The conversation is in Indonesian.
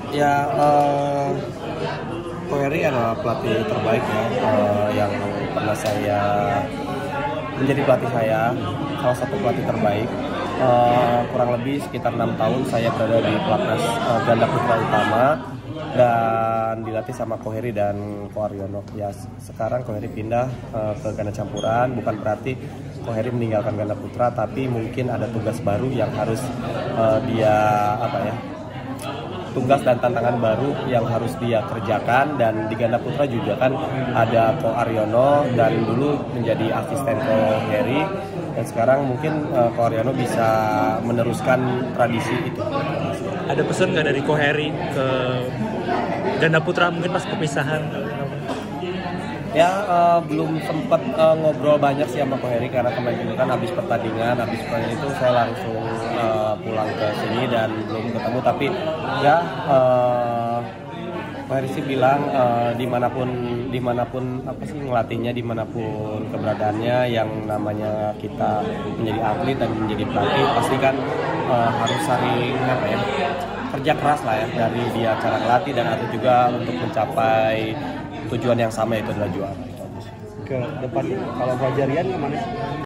Ya, Koheri adalah pelatih terbaik ya, yang pernah saya menjadi pelatih saya, salah satu pelatih terbaik. Kurang lebih sekitar 6 tahun saya berada di pelatnas ganda putra utama dan dilatih sama Koheri dan Ko Aryono. Ya, sekarang Koheri pindah ke ganda campuran, bukan berarti Koheri meninggalkan ganda putra, tapi mungkin ada tugas baru yang harus dia tugas dan tantangan baru yang harus dia kerjakan. Dan di ganda putra juga kan ada Ko Aryono dan dulu menjadi asisten Koheri, dan sekarang mungkin Ko Aryono bisa meneruskan tradisi itu. Ada pesan nggak dari Koheri ke ganda putra mungkin pas perpisahan? Ya, belum sempat ngobrol banyak sih sama Koheri karena kemarin itu kan habis pertandingan itu saya langsung pulang ke sini dan belum ketemu. Tapi ya, Koheri sih bilang dimanapun apa sih ngelatihnya, dimanapun keberadaannya, yang namanya kita menjadi atlet dan menjadi pelatih pasti kan harus saling kerja keras lah ya, dari dia cara ngelatih dan atau juga untuk mencapai tujuan yang sama, itu adalah juara. Ke depannya kalau Fajarian kemana?